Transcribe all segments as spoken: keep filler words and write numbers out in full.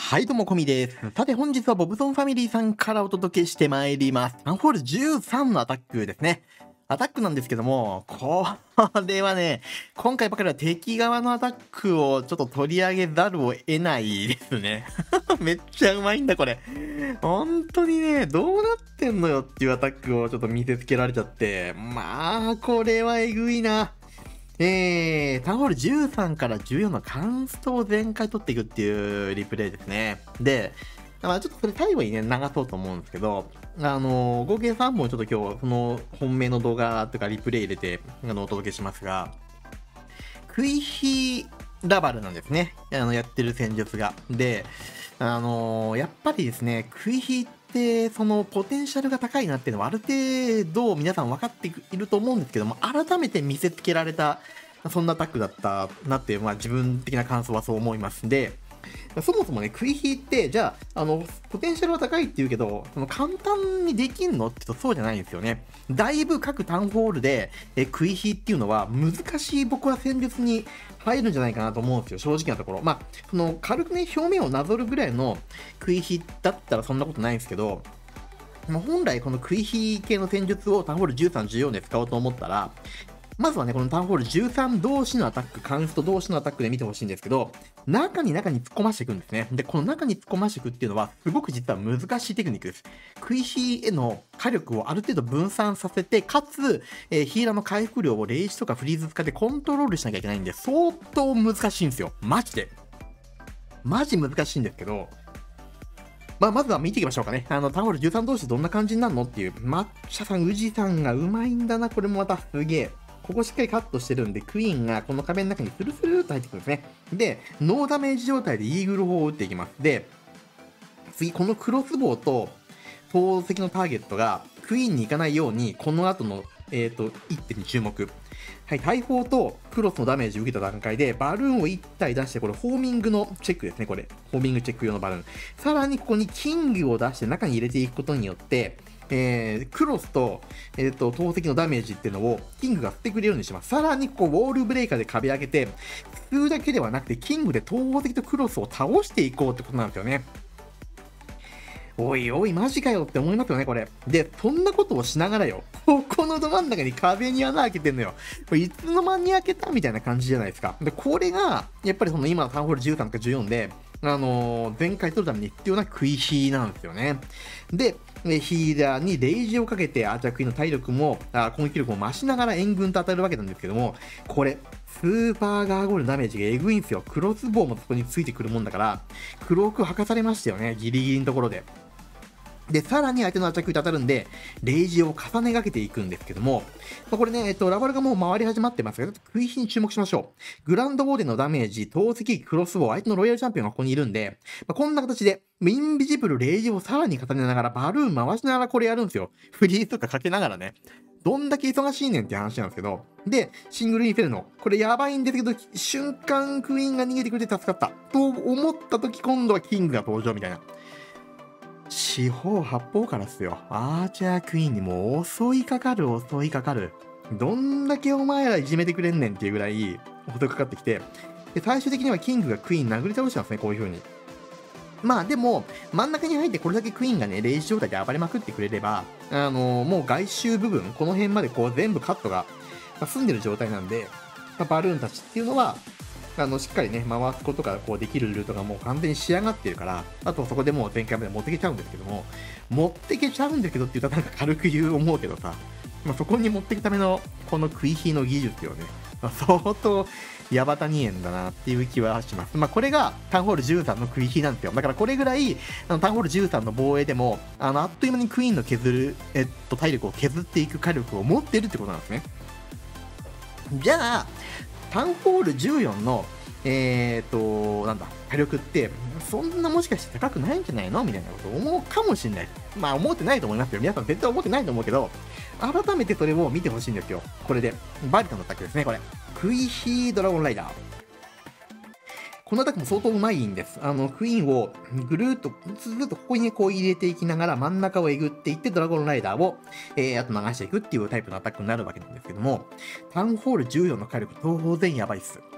はい、どうも、こみです。さて、本日はボブソンファミリーさんからお届けしてまいります。マンホールじゅうさんのアタックですね。アタックなんですけども、これはね、今回ばかりは敵側のアタックをちょっと取り上げざるを得ないですね。めっちゃうまいんだ、これ。本当にね、どうなってんのよっていうアタックをちょっと見せつけられちゃって、まあ、これはえぐいな。えー、タウンホールじゅうさんからじゅうよんのカンストを全開取っていくっていうリプレイですね。で、まあちょっとそれ最後にね、流そうと思うんですけど、あのー合計さんぼんちょっと今日、その本命の動画とかリプレイ入れて、あの、お届けしますが、クイヒラバルなんですね。あの、やってる戦術が。で、あのーやっぱりですね、クイヒって、そのポテンシャルが高いなっていうのはある程度皆さん分かっていると思うんですけども、改めて見せつけられた、そんなアタックだったなっていう、まあ自分的な感想はそう思います。で、そもそもね、クイヒって、じゃあ、あの、ポテンシャルは高いって言うけど、その簡単にできんのって言うとそうじゃないんですよね。だいぶ各タウンホールで、えクイヒっていうのは難しい僕は戦術に入るんじゃないかなと思うんですよ、正直なところ。まあ、その軽くね、表面をなぞるぐらいのクイヒだったらそんなことないんですけど、まあ、本来このクイヒ系の戦術をタウンホールじゅうさん、じゅうよんで使おうと思ったら、まずはね、このタウンホールじゅうさん同士のアタック、カンスト同士のアタックで見てほしいんですけど、中に中に突っ込ましていくんですね。で、この中に突っ込ましていくっていうのは、すごく実は難しいテクニックです。クイヒへの火力をある程度分散させて、かつ、えーヒーラーの回復量をレイジとかフリーズ使ってコントロールしなきゃいけないんで、相当難しいんですよ。マジで。マジ難しいんですけど、まあ、まずは見ていきましょうかね。あの、タウンホールじゅうさん同士どんな感じになるのっていう。抹茶さん、宇治さんがうまいんだな。これもまたすげえ。ここしっかりカットしてるんで、クイーンがこの壁の中にスルスルーっと入ってくるんですね。で、ノーダメージ状態でイーグル砲を打っていきます。で、次、このクロスボウと投石のターゲットがクイーンに行かないように、この後の、えっ、と、一手に注目。はい、大砲とクロスのダメージを受けた段階で、バルーンをいち体出して、これ、ホーミングのチェックですね、これ。ホーミングチェック用のバルーン。さらにここにキングを出して中に入れていくことによって、えー、クロスと、えっ、と、投石のダメージっていうのを、キングが振ってくれるようにします。さらに、こう、ウォールブレイカーで壁上げて、吸うだけではなくて、キングで投石とクロスを倒していこうってことなんですよね。おいおい、マジかよって思いますよね、これ。で、そんなことをしながらよ、ここのど真ん中に壁に穴開けてんのよ。これいつの間に開けたみたいな感じじゃないですか。で、これが、やっぱりその今のタウンホールじゅうさんかじゅうよんで、あのー、全開取るために必要なクイヒーなんですよね。で、えヒーラーにレイジをかけて、アーチャークイーンの体力も、あ攻撃力も増しながら援軍と当たるわけなんですけども、これ、スーパーガーゴールのダメージがえぐいんですよ。クロスボウもそこについてくるもんだから、クロークを履かされましたよね。ギリギリのところで。で、さらに相手のアタックに当たるんで、レイジを重ねがけていくんですけども、まあ、これね、えっと、ラバルがもう回り始まってますが、クイヒに注目しましょう。グランドウォーデンのダメージ、投石、クロスボウ、相手のロイヤルチャンピオンがここにいるんで、まあ、こんな形で、インビジブル、レイジをさらに重ねながら、バルーン回しながらこれやるんですよ。フリーズとかかけながらね。どんだけ忙しいねんって話なんですけど。で、シングルインフェルノ。これやばいんですけど、瞬間クイーンが逃げてくれて助かった。と思った時、今度はキングが登場みたいな。四方八方からっすよ。アーチャークイーンにもう襲いかかる襲いかかる。どんだけお前らいじめてくれんねんっていうぐらい襲いかかってきて、で、最終的にはキングがクイーン殴り倒してますね、こういう風に。まあでも、真ん中に入ってこれだけクイーンがね、レイジ状態で暴れまくってくれれば、あのーもう外周部分、この辺までこう全部カットが、まあ済んでる状態なんで、まあバルーンたちっていうのは、あの、しっかりね、回すことがこうできるルートがもう完全に仕上がってるから、あとそこでもう前回まで持ってけちゃうんですけども、持ってけちゃうんだけどって言ったらなんか軽く言う思うけどさ、まあ、そこに持っていくためのこのクイヒの技術よね、まあ、相当ヤバタニエンだなっていう気はします。まあ、これがタウンホールじゅうさんのクイヒなんですよ。だからこれぐらい、あのタウンホールじゅうさんの防衛でも、あの、あっという間にクイーンの削る、えっと、体力を削っていく火力を持ってるってことなんですね。じゃあ、タウンホールじゅうよんの、えーと、なんだ、火力って、そんなもしかして高くないんじゃないのみたいなことを思うかもしれない。まあ、思ってないと思いますよ。皆さん絶対思ってないと思うけど、改めてそれを見てほしいんですよ。これで。バリタのアタックですね、これ。クイヒードラゴンライダー。このアタックも相当うまいんです。あの、クイーンをぐるーっと、ずーっとここにね、こう入れていきながら真ん中をえぐっていって、ドラゴンライダーを、えー、あと流していくっていうタイプのアタックになるわけなんですけども、タウンホールじゅうよんの火力当然やばいっす。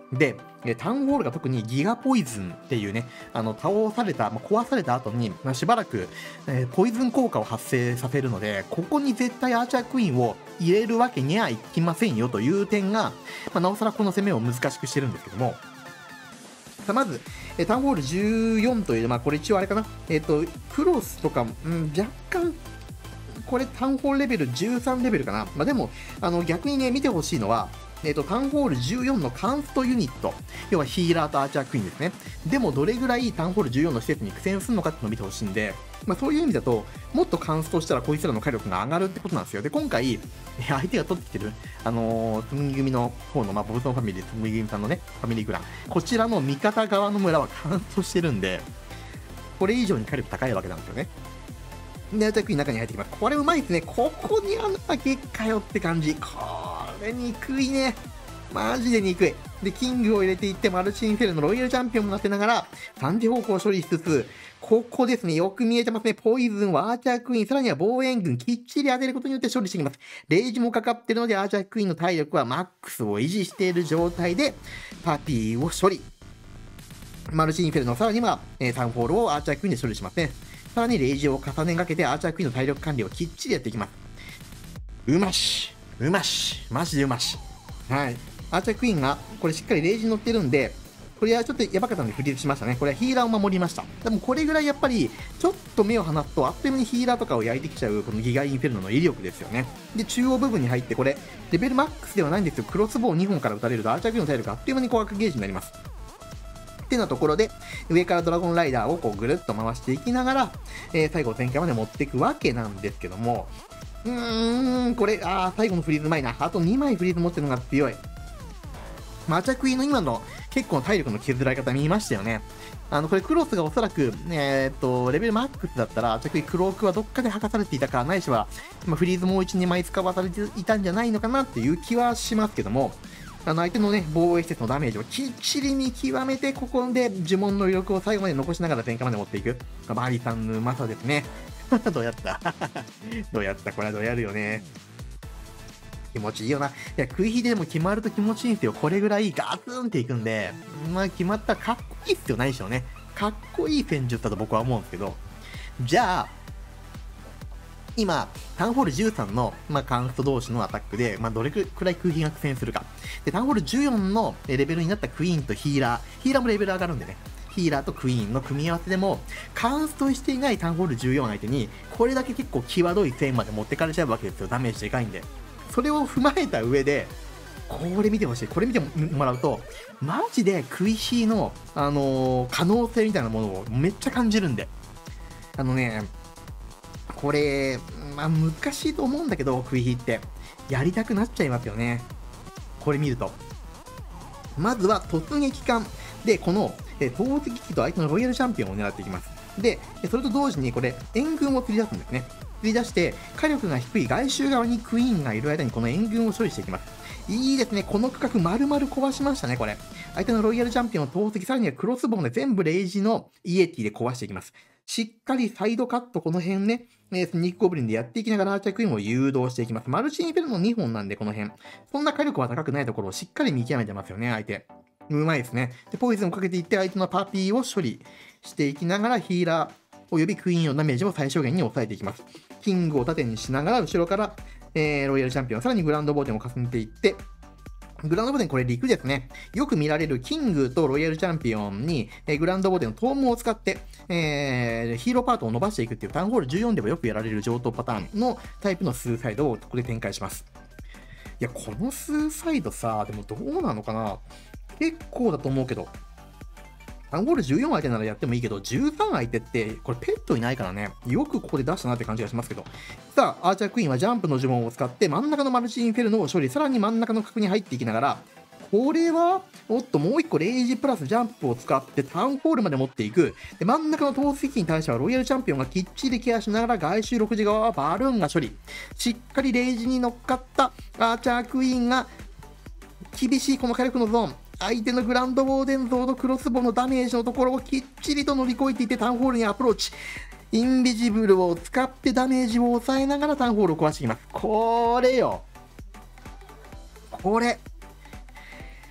で、えタウンホールが特にギガポイズンっていうね、あの、倒された、まあ、壊された後に、まあ、しばらく、えーポイズン効果を発生させるので、ここに絶対アーチャークイーンを入れるわけにはいきませんよという点が、まあ、なおさらこの攻めを難しくしてるんですけども、さあまず、えタウンホールじゅうよんという、まあ、これ一応あれかな、えっ、と、クロスとか、うん、若干、これタウンホールレベルじゅうさんレベルかな。まあ、でも、あの、逆にね、見てほしいのは、えっ、と、タウンホールじゅうよんのカンストユニット。要はヒーラーとアーチャークイーンですね。でも、どれぐらいタウンホールじゅうよんの施設に苦戦するのかっていうのを見てほしいんで、まあ、そういう意味だと、もっとカンストしたらこいつらの火力が上がるってことなんですよ。で、今回、相手が取ってきてる、あのー、つむぎ組の方の、まあ、ボブソンファミリー、つむぎ組さんのね、ファミリークラン。こちらの味方側の村はカンストしてるんで、これ以上に火力高いわけなんですよね。で、アタックに中に入ってきます。これうまいですね。ここに穴開けっかよって感じ。これ憎いね。マジで憎い。で、キングを入れていって、マルチンフェルのロイヤルチャンピオンもなってながら、さんじ方向を処理しつつ、ここですね、よく見えてますね。ポイズンはアーチャークイーン、さらには防衛軍、きっちり当てることによって処理していきます。レイジもかかってるので、アーチャークイーンの体力はマックスを維持している状態で、パピーを処理。マルチンフェルのさらには、えー、タウンホールをアーチャークイーンで処理しますね。さらにレイジを重ねがけてアーチャークイーンの体力管理をきっちりやっていきます。うましうましマジでうましはい。アーチャークイーンが、これしっかりレイジに乗ってるんで、これはちょっとやばかったのでフリーズしましたね。これはヒーラーを守りました。でもこれぐらいやっぱり、ちょっと目を離すと、あっという間にヒーラーとかを焼いてきちゃう、このギガインフェルノの威力ですよね。で、中央部分に入って、これ、レベルマックスではないんですよ。クロスボウにほんから撃たれると、アーチャークイーンの体力があっという間に高額ゲージになります。ってなところで、上からドラゴンライダーをこうぐるっと回していきながら、えー、最後全開まで持っていくわけなんですけども、うーん、これ、あー、最後のフリーズうまいな。あとにまいフリーズ持ってるのが強い。マーチャクイの今の結構体力の削られ方見ましたよね。あの、これクロスがおそらく、えー、っと、レベルマックスだったら、アーチャクイクロークはどっかで吐かされていたか、ないしは、まあ、フリーズもういち、にまい使わされていたんじゃないのかなっていう気はしますけども、あの相手のね、防衛施設のダメージをきっちり見極めて、ここで呪文の余力を最後まで残しながら前回まで持っていく。バーリーさんのうまさですね。どうやったどうやったこれはどうやるよね。気持ちいいよな。いや、食い火でも決まると気持ちいいんですよ。これぐらいガツンっていくんで、まあ決まったらかっこいいっすよ、ないでしょうね。かっこいい戦術だと僕は思うんですけど。じゃあ、今、タウンホールじゅうさんの、まあ、カンスト同士のアタックで、まあ、どれくらい空気が苦戦するか。で、タウンホールじゅうよんのレベルになったクイーンとヒーラー、ヒーラーもレベル上がるんでね、ヒーラーとクイーンの組み合わせでも、カンストしていないタウンホールじゅうよん相手に、これだけ結構際どい線まで持ってかれちゃうわけですよ。ダメージでかいんで。それを踏まえた上で、これ見てほしい。これ見てもらうと、マジで食い火の、あのー、可能性みたいなものをめっちゃ感じるんで。あのね、これ、まあ、難しいと思うんだけど、食い火って。やりたくなっちゃいますよね。これ見ると。まずは突撃艦で、この、え投石機と相手のロイヤルチャンピオンを狙っていきます。で、それと同時にこれ、援軍を釣り出すんですね。釣り出して、火力が低い外周側にクイーンがいる間にこの援軍を処理していきます。いいですね。この区画丸々壊しましたね、これ。相手のロイヤルチャンピオンを投石、さらにはクロスボウンで全部レイジのイエティで壊していきます。しっかりサイドカット、この辺ね、えー、スニックゴブリンでやっていきながらアーチャークイーンを誘導していきます。マルチインフェルノにほんなんで、この辺。そんな火力は高くないところをしっかり見極めてますよね、相手。うまいですね。で、ポイズンをかけていって、相手のパピーを処理していきながら、ヒーラー、およびクイーンのダメージを最小限に抑えていきます。キングを縦にしながら、後ろから、えー、ロイヤルチャンピオン、さらにグランドボーテンを重ねていって、グランドボーテンこれ陸ですね。よく見られるキングとロイヤルチャンピオンに、えー、グランドボーテンのトームを使って、えー、ヒーローパートを伸ばしていくっていうタウンホールじゅうよんでもよくやられる上等パターンのタイプのスーサイドをここで展開します。いや、このスーサイドさ、でもどうなのかな？結構だと思うけど。タウンホールじゅうよん相手ならやってもいいけど、じゅうさん相手って、これペットいないからね、よくここで出したなって感じがしますけど。さあ、アーチャークイーンはジャンプの呪文を使って真ん中のマルチインフェルノを処理、さらに真ん中の角に入っていきながら、これは、おっと、もう一個レイジプラスジャンプを使ってタウンホールまで持っていく。で、真ん中の投石機に対してはロイヤルチャンピオンがきっちりケアしながら外周ろくじ側はバルーンが処理。しっかりレイジに乗っかったアーチャークイーンが、厳しいこの火力のゾーン。相手のグランドウォーデン像のクロスボウのダメージのところをきっちりと乗り越えていってタウンホールにアプローチ。インビジブルを使ってダメージを抑えながらタウンホールを壊していきます。これよ。これ。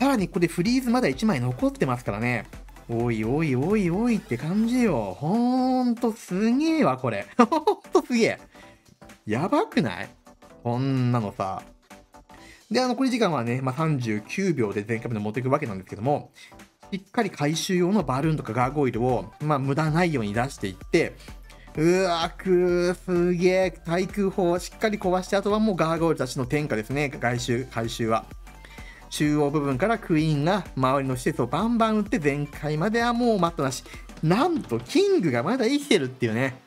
さらにここでフリーズまだいちまい残ってますからね。おいおいおいおいって感じよ。ほんとすげえわ、これ。ほんとすげえ。やばくない？こんなのさ。で、あの、残り時間はね、まあ、さんじゅうきゅうびょうで全開まで持っていくわけなんですけども、しっかり回収用のバルーンとかガーゴイルを、まあ、無駄ないように出していって、うわくー、すげえ、対空砲をしっかり壊して、あとはもうガーゴイルたちの天下ですね、外周、回収は。中央部分からクイーンが周りの施設をバンバン撃って全開まではもうマットなし。なんと、キングがまだ生きてるっていうね。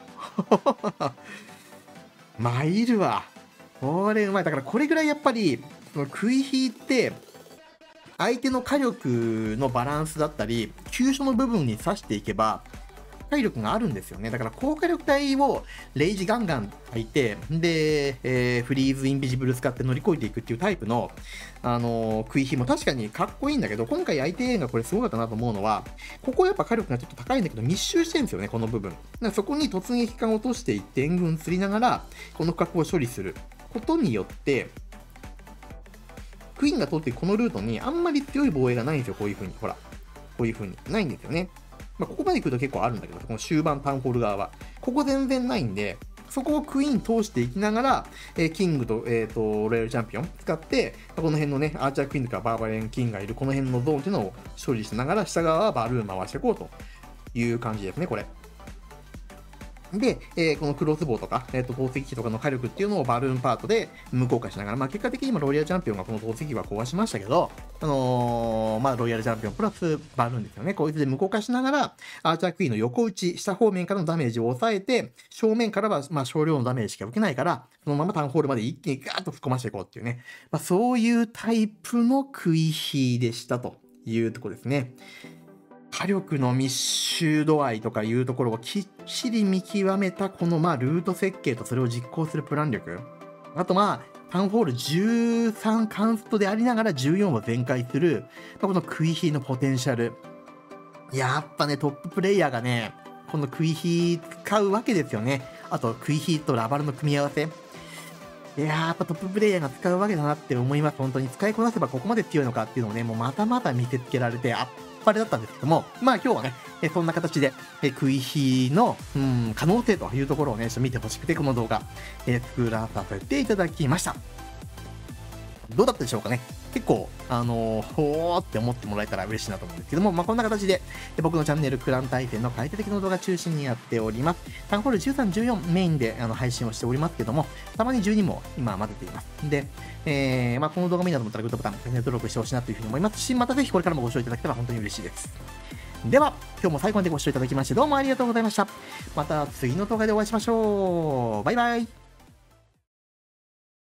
参るわ。これうまい。だからこれぐらいやっぱり、その食い引いて、相手の火力のバランスだったり、急所の部分に刺していけば、破壊力があるんですよね。だから高火力帯をレイジガンガン焚いて、で、えー、フリーズインビジブル使って乗り越えていくっていうタイプの、あのー、食い火も確かにかっこいいんだけど、今回相手がこれすごかったなと思うのは、ここやっぱ火力がちょっと高いんだけど、密集してるんですよね、この部分。だからそこに突撃艦を落としていって援軍釣りながら、この区画を処理することによって、クイーンが通っていくこのルートにあんまり強い防衛がないんですよ、こういう風に。ほら。こういう風に。ないんですよね。まあ、ここまで来ると結構あるんだけど、この終盤タウンホール側は。ここ全然ないんで、そこをクイーン通していきながら、えー、キングと、えっ、ー、と、ロイヤルチャンピオン使って、この辺のね、アーチャークイーンとかバーバリアンキングがいるこの辺のゾーンっていうのを処理しながら、下側はバルーン回していこうという感じですね、これ。で、えー、このクロスボウとか、えっ、ー、と、投石機とかの火力っていうのをバルーンパートで無効化しながら、まあ結果的に今ロイヤルチャンピオンがこの投石機は壊しましたけど、あのー、まあロイヤルチャンピオンプラスバルーンですよね。こいつで無効化しながら、アーチャークイーンの横打ち、下方面からのダメージを抑えて、正面からはまあ少量のダメージしか受けないから、そのままタウンホールまで一気にガーッと吹っ込ましていこうっていうね。まあそういうタイプの食い火でしたというところですね。火力の密集度合いとかいうところをきっちり見極めたこのまあルート設計とそれを実行するプラン力。あとまあタウンホールじゅうさんカンストでありながらじゅうよんを全開する、まあ、この食い火のポテンシャル。やっぱねトッププレイヤーがねこの食い火使うわけですよね。あと食い火とラバルの組み合わせ。いやーやっぱトッププレイヤーが使うわけだなって思います。本当に使いこなせばここまで強いのかっていうのをねもうまたまた見せつけられて、あっあれだったんですけども、まあ今日はね、えそんな形で、え食い火の、うん、可能性というところをね、ちょっと見てほしくて、この動画、え作らさせていただきました。どうだったでしょうかね。結構、あのー、ほーって思ってもらえたら嬉しいなと思うんですけども、まあこんな形で、え僕のチャンネル、クラン対戦の解説的な動画中心にやっております。タウンホールじゅうさん、じゅうよんメインであの配信をしておりますけども、たまにじゅうにも今混ぜています。で、えー、まあこの動画見たと思ったらグッドボタン、チャンネル登録してほしいなというふうに思いますし、またぜひこれからもご視聴いただけたら本当に嬉しいです。では、今日も最後までご視聴いただきましてどうもありがとうございました。また次の動画でお会いしましょう。バイバイ。